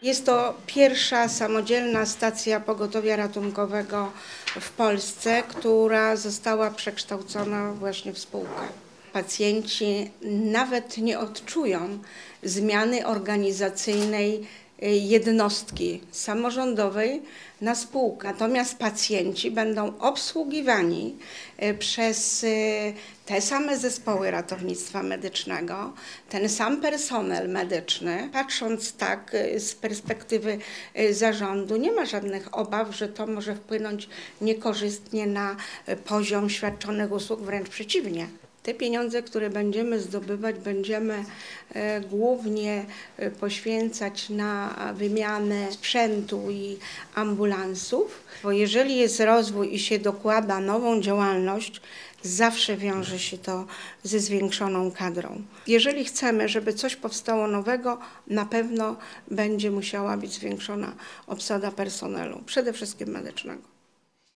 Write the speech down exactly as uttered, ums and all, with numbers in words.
Jest to pierwsza samodzielna stacja pogotowia ratunkowego w Polsce, która została przekształcona właśnie w spółkę. Pacjenci nawet nie odczują zmiany organizacyjnej jednostki samorządowej na spółkę. Natomiast pacjenci będą obsługiwani przez te same zespoły ratownictwa medycznego, ten sam personel medyczny. Patrząc tak z perspektywy zarządu, nie ma żadnych obaw, że to może wpłynąć niekorzystnie na poziom świadczonych usług, wręcz przeciwnie. Te pieniądze, które będziemy zdobywać, będziemy głównie poświęcać na wymianę sprzętu i ambulansów, bo jeżeli jest rozwój i się dokłada nową działalność, zawsze wiąże się to ze zwiększoną kadrą. Jeżeli chcemy, żeby coś powstało nowego, na pewno będzie musiała być zwiększona obsada personelu, przede wszystkim medycznego.